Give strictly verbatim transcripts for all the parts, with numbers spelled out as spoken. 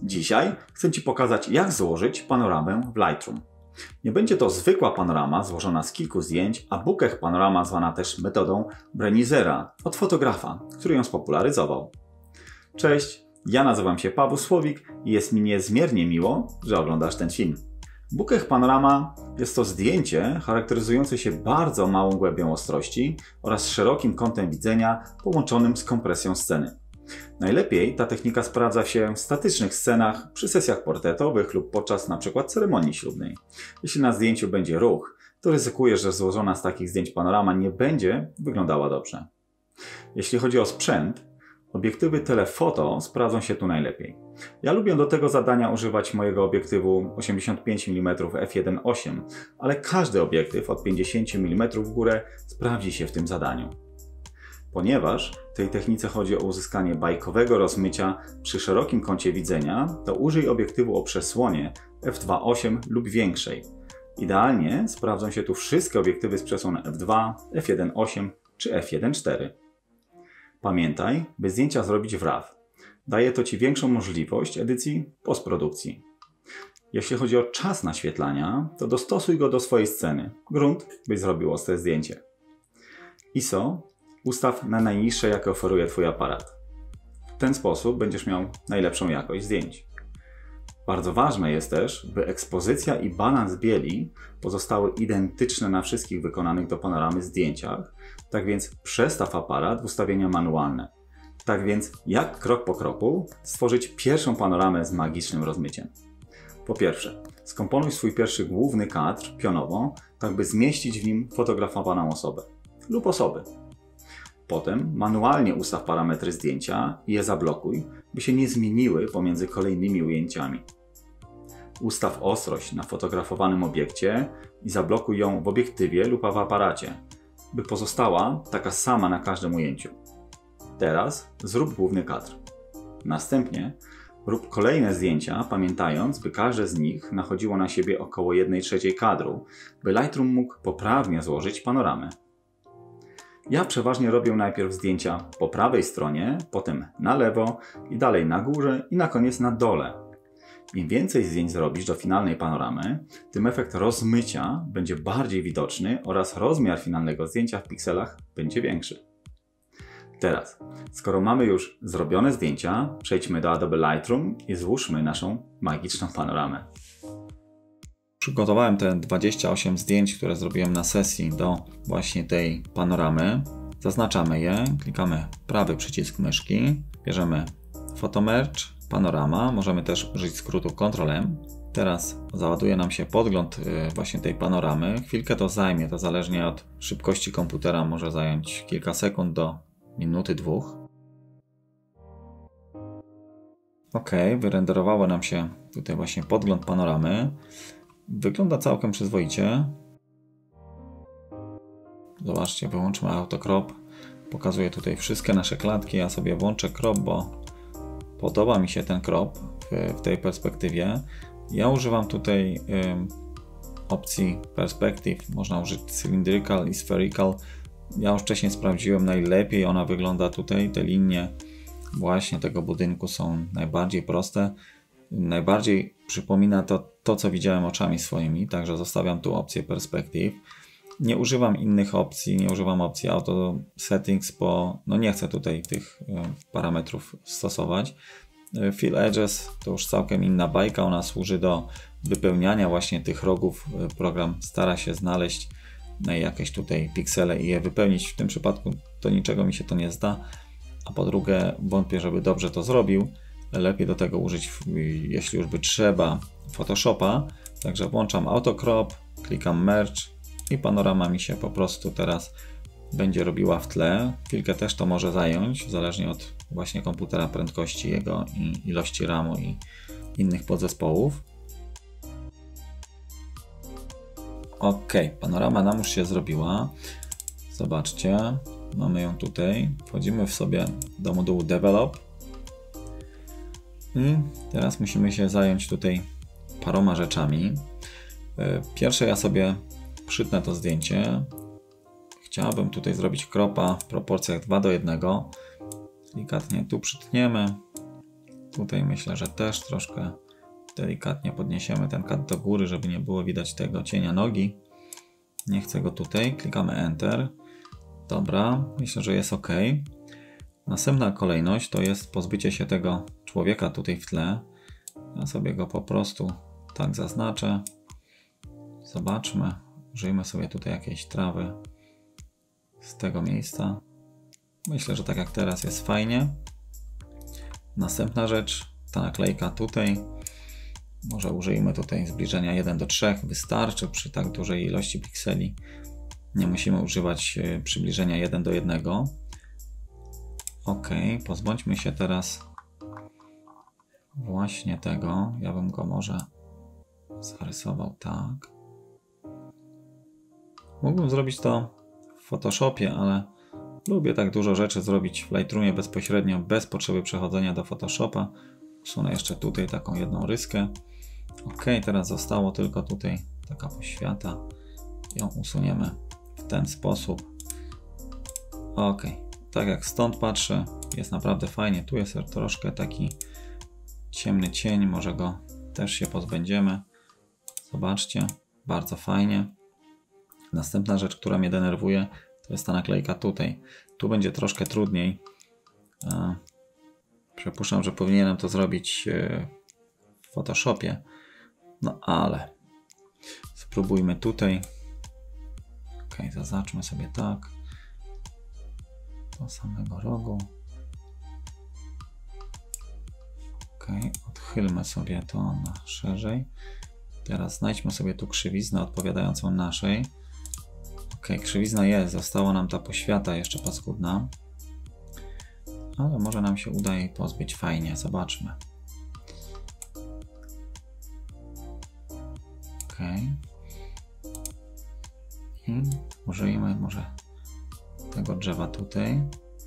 Dzisiaj chcę Ci pokazać, jak złożyć panoramę w Lightroom. Nie będzie to zwykła panorama złożona z kilku zdjęć, a bokeh panorama zwana też metodą Brenizera od fotografa, który ją spopularyzował. Cześć, ja nazywam się Paweł Słowik i jest mi niezmiernie miło, że oglądasz ten film. Bokeh panorama jest to zdjęcie charakteryzujące się bardzo małą głębią ostrości oraz szerokim kątem widzenia połączonym z kompresją sceny. Najlepiej ta technika sprawdza się w statycznych scenach, przy sesjach portretowych lub podczas np. ceremonii ślubnej. Jeśli na zdjęciu będzie ruch, to ryzykujesz, że złożona z takich zdjęć panorama nie będzie wyglądała dobrze. Jeśli chodzi o sprzęt, obiektywy telefoto sprawdzą się tu najlepiej. Ja lubię do tego zadania używać mojego obiektywu osiemdziesiąt pięć milimetrów f jeden przecinek osiem, ale każdy obiektyw od pięćdziesiąt milimetrów w górę sprawdzi się w tym zadaniu. Ponieważ w tej technice chodzi o uzyskanie bajkowego rozmycia przy szerokim kącie widzenia, to użyj obiektywu o przesłonie f dwa przecinek osiem lub większej. Idealnie sprawdzą się tu wszystkie obiektywy z przesłonem f dwa, f jeden przecinek osiem czy f jeden przecinek cztery. Pamiętaj, by zdjęcia zrobić w RAW. Daje to Ci większą możliwość edycji postprodukcji. Jeśli chodzi o czas naświetlania, to dostosuj go do swojej sceny. Grunt, byś zrobił ostre zdjęcie. I S O ustaw na najniższe, jakie oferuje Twój aparat. W ten sposób będziesz miał najlepszą jakość zdjęć. Bardzo ważne jest też, by ekspozycja i balans bieli pozostały identyczne na wszystkich wykonanych do panoramy zdjęciach, tak więc przestaw aparat w ustawienia manualne. Tak więc, jak krok po kroku stworzyć pierwszą panoramę z magicznym rozmyciem? Po pierwsze, skomponuj swój pierwszy główny kadr pionowo, tak by zmieścić w nim fotografowaną osobę lub osoby. Potem manualnie ustaw parametry zdjęcia i je zablokuj, by się nie zmieniły pomiędzy kolejnymi ujęciami. Ustaw ostrość na fotografowanym obiekcie i zablokuj ją w obiektywie lub w aparacie, by pozostała taka sama na każdym ujęciu. Teraz zrób główny kadr. Następnie rób kolejne zdjęcia, pamiętając, by każde z nich nachodziło na siebie około jednej trzeciej kadru, by Lightroom mógł poprawnie złożyć panoramę. Ja przeważnie robię najpierw zdjęcia po prawej stronie, potem na lewo i dalej na górze i na koniec na dole. Im więcej zdjęć zrobisz do finalnej panoramy, tym efekt rozmycia będzie bardziej widoczny oraz rozmiar finalnego zdjęcia w pikselach będzie większy. Teraz, skoro mamy już zrobione zdjęcia, przejdźmy do Adobe Lightroom i złóżmy naszą magiczną panoramę. Przygotowałem te dwadzieścia osiem zdjęć, które zrobiłem na sesji do właśnie tej panoramy. Zaznaczamy je, klikamy prawy przycisk myszki, bierzemy Photo Merge, Panorama, możemy też użyć skrótu Ctrl M. Teraz załaduje nam się podgląd właśnie tej panoramy. Chwilkę to zajmie, to zależnie od szybkości komputera może zająć kilka sekund do minuty, dwóch. Ok, wyrenderowało nam się tutaj właśnie podgląd panoramy. Wygląda całkiem przyzwoicie. Zobaczcie, wyłączmy autocrop. Pokazuję tutaj wszystkie nasze klatki. Ja sobie włączę crop, bo podoba mi się ten crop w, w tej perspektywie. Ja używam tutaj y, opcji perspective. Można użyć cylindrical i spherical. Ja już wcześniej sprawdziłem, najlepiej ona wygląda tutaj. Te linie właśnie tego budynku są najbardziej proste. Najbardziej przypomina to to, co widziałem oczami swoimi, także zostawiam tu opcję Perspective. Nie używam innych opcji, nie używam opcji Auto Settings, bo no nie chcę tutaj tych parametrów stosować. Fill Edges to już całkiem inna bajka, ona służy do wypełniania właśnie tych rogów. Program stara się znaleźć jakieś tutaj piksele i je wypełnić. W tym przypadku to niczego mi się to nie zda, a po drugie wątpię, żeby dobrze to zrobił. Lepiej do tego użyć, jeśli już by trzeba, Photoshopa. Także włączam autocrop, klikam merge i panorama mi się po prostu teraz będzie robiła w tle. Chwilkę też to może zająć, zależnie od właśnie komputera, prędkości jego i ilości ramu i innych podzespołów. Ok, panorama nam już się zrobiła. Zobaczcie, mamy ją tutaj. Wchodzimy w sobie do modułu Develop. I teraz musimy się zająć tutaj paroma rzeczami. Pierwsze, ja sobie przytnę to zdjęcie. Chciałbym tutaj zrobić cropa w proporcjach dwa do jednego. Delikatnie tu przytniemy. Tutaj myślę, że też troszkę delikatnie podniesiemy ten kat do góry, żeby nie było widać tego cienia nogi. Nie chcę go tutaj. Klikamy Enter. Dobra, myślę, że jest OK. Następna kolejność to jest pozbycie się tego człowieka tutaj w tle. Ja sobie go po prostu tak zaznaczę. Zobaczmy. Użyjmy sobie tutaj jakiejś trawy z tego miejsca. Myślę, że tak jak teraz jest fajnie. Następna rzecz, ta naklejka tutaj. Może użyjmy tutaj zbliżenia jeden do trzech. Wystarczy przy tak dużej ilości pikseli. Nie musimy używać przybliżenia jeden do jednego. OK, pozbądźmy się teraz właśnie tego. Ja bym go może zarysował tak. Mógłbym zrobić to w Photoshopie, ale lubię tak dużo rzeczy zrobić w Lightroomie bezpośrednio, bez potrzeby przechodzenia do Photoshopa. Usunę jeszcze tutaj taką jedną ryskę. OK, teraz zostało tylko tutaj taka poświata. Ją usuniemy w ten sposób. OK, tak jak stąd patrzę, jest naprawdę fajnie. Tu jest troszkę taki ciemny cień, może go też się pozbędziemy. Zobaczcie, bardzo fajnie. Następna rzecz, która mnie denerwuje, to jest ta naklejka tutaj. Tu będzie troszkę trudniej. Przypuszczam, że powinienem to zrobić w Photoshopie. No ale spróbujmy tutaj. Ok, zaznaczmy sobie tak. Do samego rogu. Ok, odchylmy sobie to na szerzej. Teraz znajdźmy sobie tu krzywiznę odpowiadającą naszej. Ok, krzywizna jest, została nam ta poświata jeszcze paskudna. Ale może nam się uda jej pozbyć fajnie, zobaczmy. Ok. I użyjmy może tego drzewa tutaj.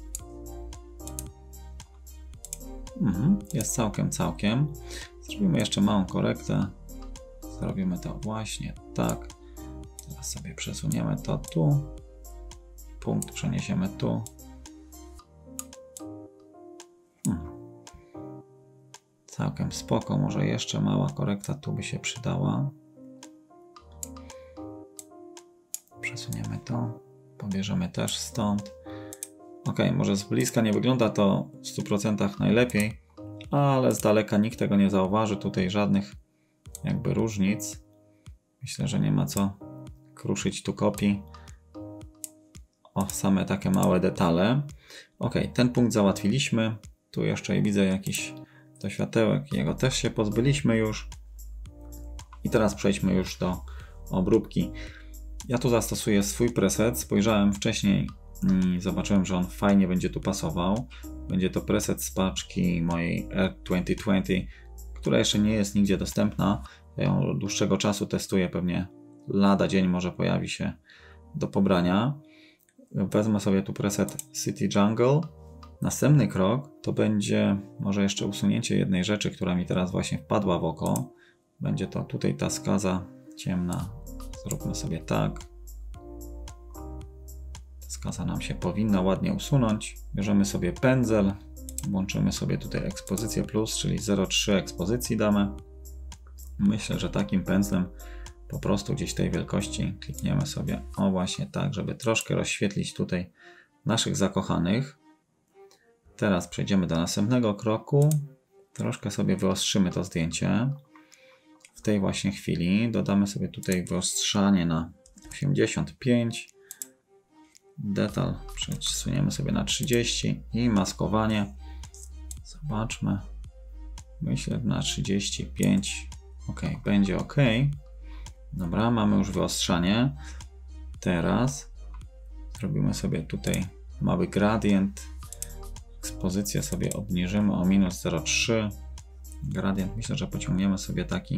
Mhm, jest całkiem, całkiem. Zrobimy jeszcze małą korektę. Zrobimy to właśnie tak. Teraz sobie przesuniemy to tu. Punkt przeniesiemy tu. Hmm. Całkiem spoko. Może jeszcze mała korekta tu by się przydała. Przesuniemy to. Pobierzemy też stąd. Ok, może z bliska nie wygląda to w stu procentach najlepiej, ale z daleka nikt tego nie zauważy. Tutaj żadnych jakby różnic. Myślę, że nie ma co kruszyć tu kopii o same takie małe detale. Ok, ten punkt załatwiliśmy. Tu jeszcze widzę jakiś to światełek. Jego też się pozbyliśmy już. I teraz przejdźmy już do obróbki. Ja tu zastosuję swój preset. Spojrzałem wcześniej i zobaczyłem, że on fajnie będzie tu pasował. Będzie to preset z paczki mojej R dwa tysiące dwadzieścia, która jeszcze nie jest nigdzie dostępna. Ja ją od dłuższego czasu testuję, pewnie lada dzień może pojawi się do pobrania. Wezmę sobie tu preset City Jungle. Następny krok to będzie może jeszcze usunięcie jednej rzeczy, która mi teraz właśnie wpadła w oko. Będzie to tutaj ta skaza ciemna. Zróbmy sobie tak. Ta skaza nam się powinna ładnie usunąć. Bierzemy sobie pędzel. Włączymy sobie tutaj ekspozycję plus, czyli zero przecinek trzy ekspozycji damy. Myślę, że takim pędzlem po prostu gdzieś tej wielkości klikniemy sobie, o właśnie tak, żeby troszkę rozświetlić tutaj naszych zakochanych. Teraz przejdziemy do następnego kroku. Troszkę sobie wyostrzymy to zdjęcie. W tej właśnie chwili dodamy sobie tutaj wyostrzanie na osiemdziesiąt pięć. Detal przesuniemy sobie na trzydzieści i maskowanie. Zobaczmy. Myślę na trzydzieści pięć. Ok, będzie ok. Dobra, mamy już wyostrzanie. Teraz zrobimy sobie tutaj mały gradient. Ekspozycję sobie obniżymy o minus zero przecinek trzy. Gradient myślę, że pociągniemy sobie taki,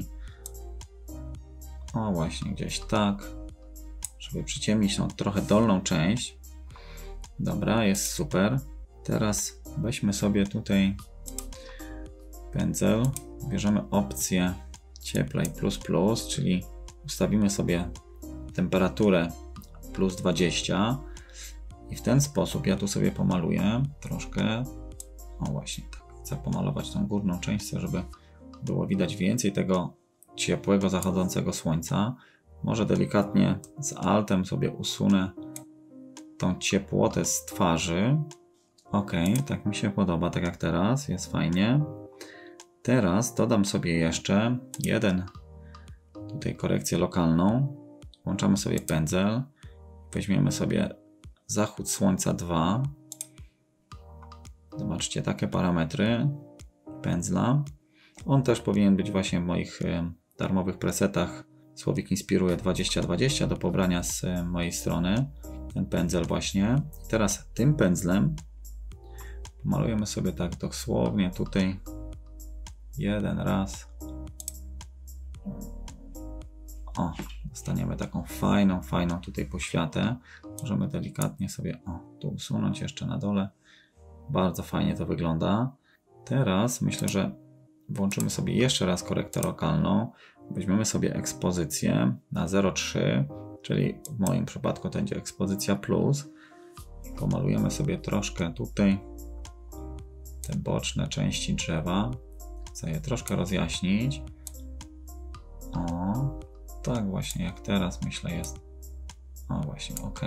o właśnie gdzieś tak, żeby przyciemnić tą trochę dolną część. Dobra, jest super. Teraz weźmy sobie tutaj pędzel, bierzemy opcję cieplej plus plus, czyli ustawimy sobie temperaturę plus dwadzieścia i w ten sposób ja tu sobie pomaluję troszkę, o właśnie tak, Chcę pomalować tą górną część, żeby było widać więcej tego ciepłego zachodzącego słońca. Może delikatnie z Altem sobie usunę tą ciepłotę z twarzy. Ok, tak mi się podoba, tak jak teraz, jest fajnie. Teraz dodam sobie jeszcze jeden, tutaj korekcję lokalną. Włączamy sobie pędzel. Weźmiemy sobie zachód słońca dwa. Zobaczcie, takie parametry pędzla. On też powinien być właśnie w moich darmowych presetach. Słowik inspiruje dwadzieścia dwadzieścia do pobrania z mojej strony. Ten pędzel właśnie. I teraz tym pędzlem malujemy sobie tak dosłownie tutaj jeden raz. O, dostaniemy taką fajną, fajną tutaj poświatę. Możemy delikatnie sobie o, tu usunąć jeszcze na dole. Bardzo fajnie to wygląda. Teraz myślę, że włączymy sobie jeszcze raz korektę lokalną. Weźmiemy sobie ekspozycję na zero przecinek trzy, czyli w moim przypadku to będzie ekspozycja plus. Pomalujemy sobie troszkę tutaj te boczne części drzewa. Chcę je troszkę rozjaśnić. O, tak właśnie jak teraz myślę jest. O właśnie, ok.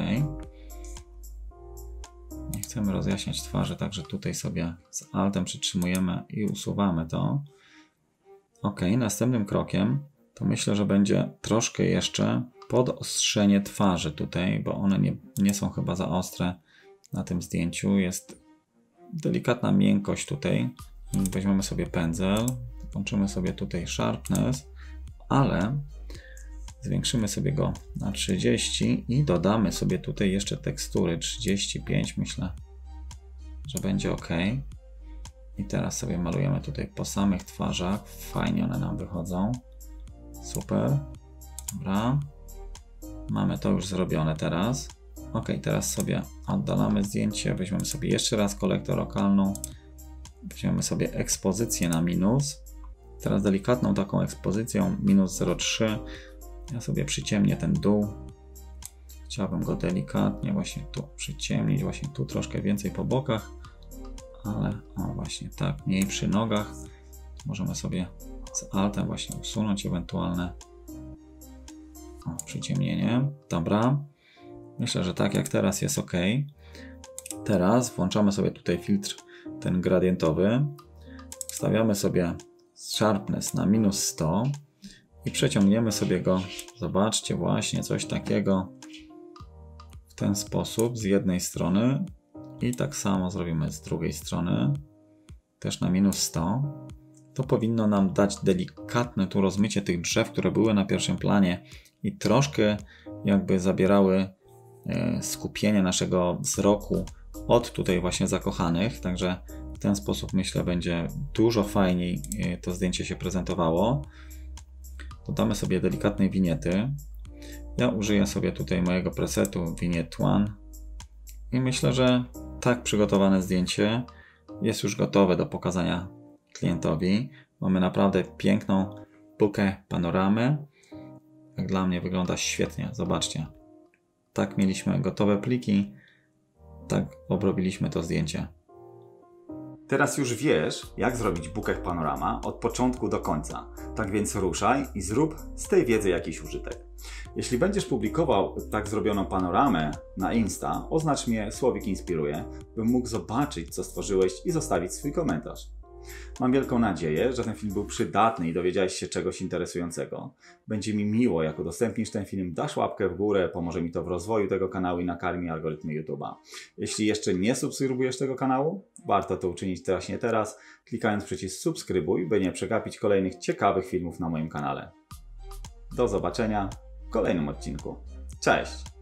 Nie chcemy rozjaśniać twarzy, także tutaj sobie z Altem przytrzymujemy i usuwamy to. Ok, następnym krokiem to myślę, że będzie troszkę jeszcze podostrzenie twarzy tutaj, bo one nie, nie są chyba za ostre na tym zdjęciu. Jest delikatna miękkość tutaj. Weźmiemy sobie pędzel, włączymy sobie tutaj sharpness, ale zwiększymy sobie go na trzydzieści i dodamy sobie tutaj jeszcze tekstury trzydzieści pięć, myślę, że będzie ok. I teraz sobie malujemy tutaj po samych twarzach. Fajnie one nam wychodzą. Super. Dobra. Mamy to już zrobione teraz. Ok, teraz sobie oddalamy zdjęcie. Weźmiemy sobie jeszcze raz korektę lokalną. Weźmiemy sobie ekspozycję na minus. Teraz delikatną taką ekspozycją minus zero przecinek trzy. Ja sobie przyciemnię ten dół. Chciałbym go delikatnie właśnie tu przyciemnić. Właśnie tu troszkę więcej po bokach. Ale o właśnie tak, mniej przy nogach. Możemy sobie z Altem właśnie usunąć ewentualne o, przyciemnienie. Dobra. Myślę, że tak jak teraz jest ok. Teraz włączamy sobie tutaj filtr ten gradientowy. Wstawiamy sobie sharpness na minus sto i przeciągniemy sobie go. Zobaczcie właśnie coś takiego w ten sposób z jednej strony i tak samo zrobimy z drugiej strony też na minus sto. To powinno nam dać delikatne tu rozmycie tych drzew, które były na pierwszym planie i troszkę jakby zabierały skupienie naszego wzroku od tutaj właśnie zakochanych, także w ten sposób myślę będzie dużo fajniej to zdjęcie się prezentowało. Dodamy sobie delikatnej winiety. Ja użyję sobie tutaj mojego presetu Vignette One i myślę, że tak przygotowane zdjęcie jest już gotowe do pokazania klientowi. Mamy naprawdę piękną bokeh panoramę. Jak dla mnie wygląda świetnie, zobaczcie. Tak mieliśmy gotowe pliki, tak obrobiliśmy to zdjęcie. Teraz już wiesz, jak zrobić bokeh panorama od początku do końca. Tak więc ruszaj i zrób z tej wiedzy jakiś użytek. Jeśli będziesz publikował tak zrobioną panoramę na Insta, oznacz mnie Słowik Inspiruje, bym mógł zobaczyć, co stworzyłeś i zostawić swój komentarz. Mam wielką nadzieję, że ten film był przydatny i dowiedziałeś się czegoś interesującego. Będzie mi miło, jak udostępnisz ten film, dasz łapkę w górę, pomoże mi to w rozwoju tego kanału i nakarmi algorytmy YouTube'a. Jeśli jeszcze nie subskrybujesz tego kanału, warto to uczynić właśnie teraz, klikając przycisk subskrybuj, by nie przegapić kolejnych ciekawych filmów na moim kanale. Do zobaczenia w kolejnym odcinku. Cześć!